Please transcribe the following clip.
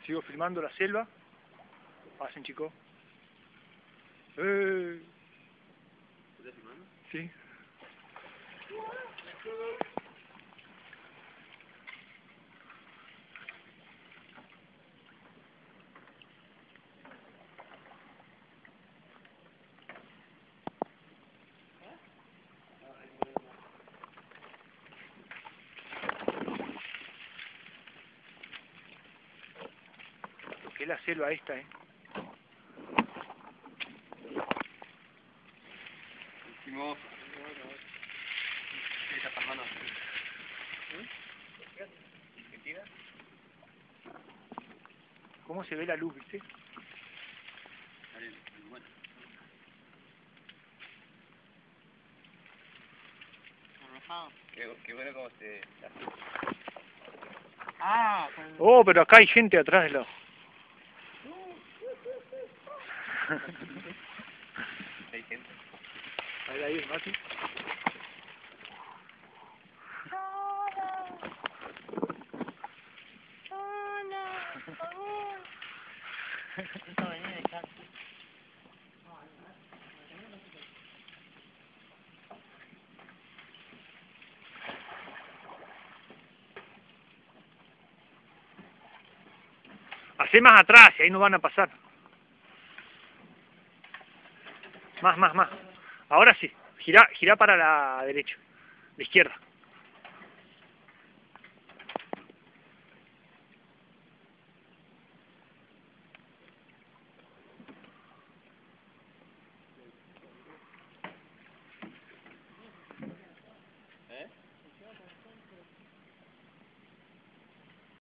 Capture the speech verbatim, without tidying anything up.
Sigo filmando la selva. Pasen, chicos. Eh. ¿Estás filmando? Sí. ¿Qué es la selva esta, eh? Último. ¿Qué estás filmando? ¿Qué tira? ¿Cómo se ve la luz, viste? Vale, bueno. Qué, qué bueno cómo se... Ah, Oh, pero acá hay gente atrás de la... Hay gente. Ahí, ahí, Mati. Hacé más atrás y ahí no van a pasar. Más, más, más. Ahora sí. Girá, girá para la derecha. La izquierda.